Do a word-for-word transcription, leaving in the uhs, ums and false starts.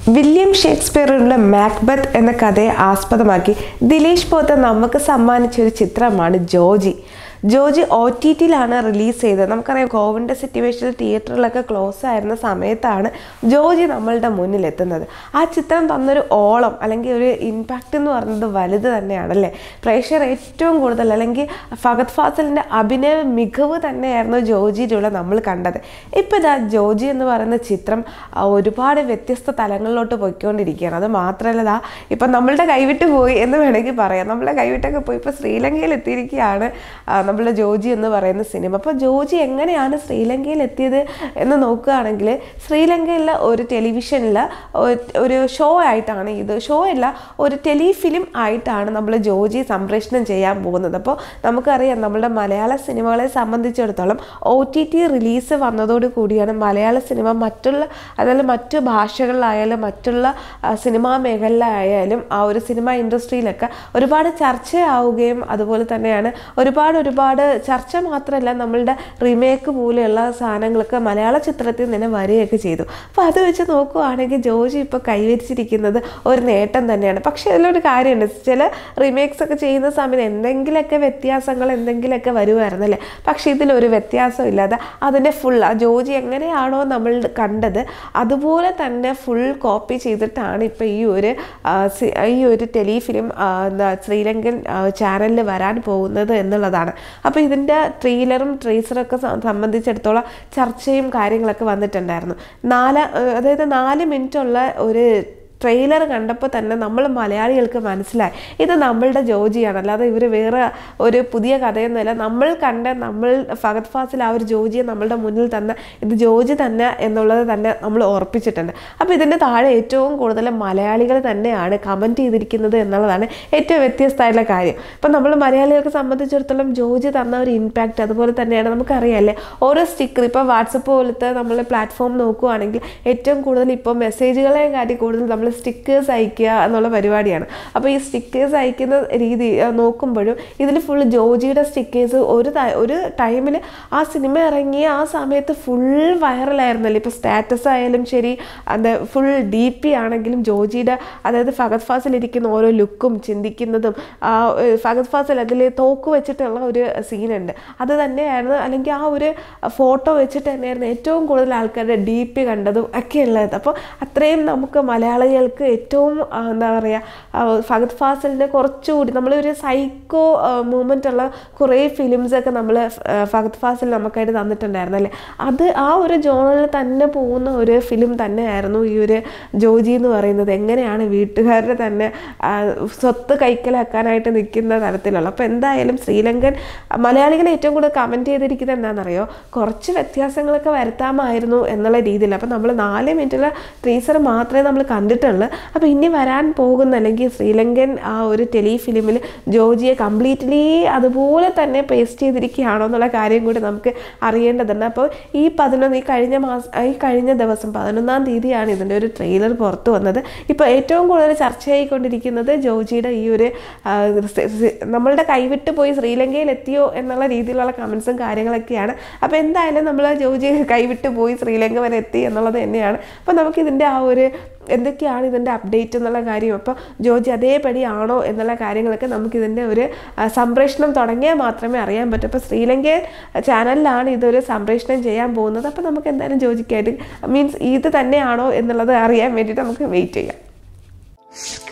William ഷേക്സ്പിയറുടെ Macbeth എന്ന കഥയെ ആസ്പദമാക്കി ദിലീഷ് പോത്തൻ നമുക്ക് സമ്മാനിച്ച ഒരു ചിത്രമാണ് ജോജി. ജോജി ഒ ടി ടിയിലാണ് റിലീസ് ചെയ്തത്. നമുക്കറിയാം കോവിഡിൻ്റെ സിറ്റുവേഷനിൽ തിയേറ്ററിലൊക്കെ ക്ലോസ് ആയിരുന്ന സമയത്താണ് ജോജി നമ്മളുടെ മുന്നിലെത്തുന്നത്. ആ ചിത്രം തന്നൊരു ഓളം അല്ലെങ്കിൽ ഒരു ഇമ്പാക്റ്റ് എന്ന് പറയുന്നത് വലുത് തന്നെയാണല്ലേ. പ്രേക്ഷകർ ഏറ്റവും കൂടുതൽ അല്ലെങ്കിൽ ഫഹദ് ഫാസിലിൻ്റെ അഭിനയ മികവ് തന്നെയായിരുന്നു ജോജിയിലൂടെ നമ്മൾ കണ്ടത്. ഇപ്പോൾ ഇതാ ജോജി എന്ന് പറയുന്ന ചിത്രം ഒരുപാട് വ്യത്യസ്ത തലങ്ങളിലോട്ട് പോയിക്കൊണ്ടിരിക്കുകയാണ്. അത് മാത്രമല്ല ഇതാ ഇപ്പം നമ്മളുടെ കൈവിട്ട് പോയി എന്ന് വേണമെങ്കിൽ പറയാം. നമ്മളുടെ കൈവിട്ടൊക്കെ പോയി ഇപ്പോൾ ശ്രീലങ്കയിൽ എത്തിയിരിക്കുകയാണ് നമ്മളുടെ ജോജി എന്ന് പറയുന്ന സിനിമ. അപ്പോൾ ജോജി എങ്ങനെയാണ് ശ്രീലങ്കയിൽ എത്തിയത് എന്ന് നോക്കുകയാണെങ്കിൽ ശ്രീലങ്കയിലെ ഒരു ടെലിവിഷനിൽ ഒരു ഷോ ആയിട്ടാണ് ഇത് ഷോ അല്ല ഒരു ടെലിഫിലിം ആയിട്ടാണ് നമ്മൾ ജോജി സംപ്രേഷണം ചെയ്യാൻ പോകുന്നത്. അപ്പോൾ നമുക്കറിയാം നമ്മളുടെ മലയാള സിനിമകളെ സംബന്ധിച്ചിടത്തോളം ഒ ടി ടി റിലീസ് വന്നതോടു കൂടിയാണ് മലയാള സിനിമ മറ്റുള്ള അതായത് മറ്റു ഭാഷകളിലായാലും മറ്റുള്ള സിനിമാ മേഖലയിലായാലും ആ ഒരു സിനിമ ഇൻഡസ്ട്രിയിലൊക്കെ ഒരുപാട് ചർച്ചയാവുകയും അതുപോലെ തന്നെയാണ് ഒരുപാട് ഒരുപാട് ചർച്ച മാത്രമല്ല നമ്മളുടെ റീമേക്ക് പോലെയുള്ള സാധനങ്ങളൊക്കെ മലയാള ചിത്രത്തിൽ തന്നെ വരികയൊക്കെ ചെയ്തു. അപ്പോൾ അത് വെച്ച് നോക്കുകയാണെങ്കിൽ ജോജി ഇപ്പോൾ കൈവരിച്ചിരിക്കുന്നത് ഒരു നേട്ടം തന്നെയാണ്. പക്ഷേ അതിലൊരു കാര്യമുണ്ട്, ചില റീമേക്സ് ഒക്കെ ചെയ്യുന്ന സമയത്ത് എന്തെങ്കിലുമൊക്കെ വ്യത്യാസങ്ങൾ എന്തെങ്കിലുമൊക്കെ വരുമായിരുന്നല്ലേ. പക്ഷേ ഇതിലൊരു വ്യത്യാസം ഇല്ലാതെ അതിൻ്റെ ഫുൾ ആ ജോജി എങ്ങനെയാണോ നമ്മൾ കണ്ടത് അതുപോലെ തന്നെ ഫുൾ കോപ്പി ചെയ്തിട്ടാണ് ഇപ്പോൾ ഈ ഒരു ഈ ഒരു ടെലിഫിലിം എന്താ ശ്രീലങ്കൻ ചാനലിൽ വരാൻ പോകുന്നത് എന്നുള്ളതാണ്. അപ്പോൾ ഇതിൻ്റെ ട്രെയിലറും ട്രേസറൊക്കെ സംബന്ധിച്ചിടത്തോളം ചർച്ചയും കാര്യങ്ങളൊക്കെ വന്നിട്ടുണ്ടായിരുന്നു. നാല് അതായത് നാല് മിനിറ്റുള്ള ഒരു ട്രെയിലർ കണ്ടപ്പോൾ തന്നെ നമ്മൾ മലയാളികൾക്ക് മനസ്സിലായി ഇത് നമ്മളുടെ ജോജിയാണ്, അല്ലാതെ ഇവർ വേറെ ഒരു പുതിയ കഥയൊന്നുമല്ല. നമ്മൾ കണ്ട നമ്മൾ ഫഹദ് ഫാസിൽ ആ ഒരു ജോജിയെ നമ്മളുടെ മുന്നിൽ തന്നെ ഇത് ജോജി തന്നെ എന്നുള്ളത് തന്നെ നമ്മൾ ഉറപ്പിച്ചിട്ടുണ്ട്. അപ്പോൾ ഇതിൻ്റെ താഴെ ഏറ്റവും കൂടുതൽ മലയാളികൾ തന്നെയാണ് കമൻറ്റ് ചെയ്തിരിക്കുന്നത് എന്നുള്ളതാണ് ഏറ്റവും വ്യത്യസ്തമായിട്ടുള്ള കാര്യം. ഇപ്പം നമ്മൾ മലയാളികൾക്ക് സംബന്ധിച്ചിടത്തോളം ജോജി തന്ന ഒരു ഇമ്പാക്റ്റ് അതുപോലെ തന്നെയാണ്. നമുക്കറിയാമല്ലേ ഓരോ സ്റ്റിക്കർ ഇപ്പോൾ വാട്സപ്പ് പോലത്തെ നമ്മൾ പ്ലാറ്റ്ഫോം നോക്കുകയാണെങ്കിൽ ഏറ്റവും കൂടുതൽ ഇപ്പോൾ മെസ്സേജുകളെ കാട്ടി കൂടുതൽ നമ്മൾ സ്റ്റിക്കേഴ്സ് അയക്കുക എന്നുള്ള പരിപാടിയാണ്. അപ്പോൾ ഈ സ്റ്റിക്കേഴ്സ് അയക്കുന്ന രീതി നോക്കുമ്പോഴും ഇതിൽ ഫുൾ ജോജിയുടെ സ്റ്റിക്കേഴ്സ് ഒരു ഒരു ടൈമിൽ ആ സിനിമ ഇറങ്ങിയ ആ സമയത്ത് ഫുൾ വൈറലായിരുന്നല്ലോ. ഇപ്പോൾ സ്റ്റാറ്റസ് ആയാലും ശരി അത് ഫുൾ ഡി പി ആണെങ്കിലും ജോജിയുടെ അതായത് ഫഹദ് ഫാസിൽ ഇരിക്കുന്ന ഓരോ ലുക്കും ചിന്തിക്കുന്നതും ഫഹദ് ഫാസിൽ അതിൽ തോക്ക് വെച്ചിട്ടുള്ള ഒരു സീനുണ്ട് അത് തന്നെയായിരുന്നു, അല്ലെങ്കിൽ ആ ഒരു ഫോട്ടോ വെച്ചിട്ട് തന്നെയായിരുന്നു ഏറ്റവും കൂടുതൽ ആൾക്കാരുടെ ഡി പി കണ്ടതും ഒക്കെ ഉള്ളത്. അപ്പോൾ അത്രയും നമുക്ക് മലയാളികൾ ഏറ്റവും എന്താ പറയുക ഫഹദ് ഫാസിലിൻ്റെ കുറച്ചുകൂടി നമ്മളൊരു സൈക്കോ മൂവ്മെൻ്റ് ഉള്ള കുറേ ഫിലിംസൊക്കെ നമ്മൾ ഫഹദ് ഫാസിൽ നമുക്കായിട്ട് തന്നിട്ടുണ്ടായിരുന്നു അല്ലേ. അത് ആ ഒരു ജോണിൽ തന്നെ പോകുന്ന ഒരു ഫിലിം തന്നെയായിരുന്നു ഈ ഒരു ജോജി എന്ന് പറയുന്നത്. എങ്ങനെയാണ് വീട്ടുകാരുടെ തന്നെ സ്വത്ത് കൈക്കലാക്കാനായിട്ട് നിൽക്കുന്ന തരത്തിലുള്ള. അപ്പോൾ എന്തായാലും ശ്രീലങ്കൻ മലയാളികളെ ഏറ്റവും കൂടുതൽ കമൻറ്റ് ചെയ്തിരിക്കുന്നത് എന്താണെന്നറിയോ, കുറച്ച് വ്യത്യാസങ്ങളൊക്കെ വരുത്താമായിരുന്നു എന്നുള്ള രീതിയിൽ. അപ്പോൾ നമ്മൾ നാല് മിനിറ്റുള്ള ടീസർ മാത്രമേ നമ്മൾ കണ്ടിട്ടുള്ളൂ. അപ്പോൾ ഇനി വരാൻ പോകുന്ന അല്ലെങ്കിൽ ശ്രീലങ്കൻ ആ ഒരു ടെലിഫിലിമിൽ ജോജിയെ കംപ്ലീറ്റ്ലി അതുപോലെ തന്നെ പേസ്റ്റ് ചെയ്തിരിക്കുകയാണോ എന്നുള്ള കാര്യം കൂടി നമുക്ക് അറിയേണ്ടതുണ്ട്. അപ്പോൾ ഈ പതിനൊന്ന് ഈ കഴിഞ്ഞ മാസം ഈ കഴിഞ്ഞ ദിവസം പതിനൊന്നാം തീയതിയാണ് ഇതിൻ്റെ ഒരു ട്രെയിലർ പുറത്തു വന്നത്. ഇപ്പോൾ ഏറ്റവും കൂടുതൽ ചർച്ചയായിക്കൊണ്ടിരിക്കുന്നത് ജോജിയുടെ ഈ ഒരു നമ്മളുടെ കൈവിട്ട് പോയി ശ്രീലങ്കയിൽ എത്തിയോ എന്നുള്ള രീതിയിലുള്ള കമൻസും കാര്യങ്ങളൊക്കെയാണ്. അപ്പോൾ എന്തായാലും നമ്മൾ ജോജി കൈവിട്ട് പോയി ശ്രീലങ്ക വരെ എത്തി എന്നുള്ളത് തന്നെയാണ്. അപ്പോൾ നമുക്കിതിൻ്റെ ആ ഒരു എന്തൊക്കെയാണ് ഇതിൻ്റെ അപ്ഡേറ്റ് എന്നുള്ള കാര്യം അപ്പോൾ ജോജി അതേപടി ആണോ എന്നുള്ള കാര്യങ്ങളൊക്കെ നമുക്കിതിൻ്റെ ഒരു സംപ്രേഷണം തുടങ്ങിയാൽ മാത്രമേ അറിയാൻ പറ്റൂ. അപ്പോൾ ശ്രീലങ്കൻ ചാനലിലാണ് ഇതൊരു സംപ്രേഷണം ചെയ്യാൻ പോകുന്നത്. അപ്പോൾ നമുക്ക് എന്തായാലും ജോജിക്കായിട്ട് മീൻസ് ഇത് തന്നെയാണോ എന്നുള്ളത് അറിയാൻ വേണ്ടിയിട്ട് നമുക്ക് വെയിറ്റ് ചെയ്യാം.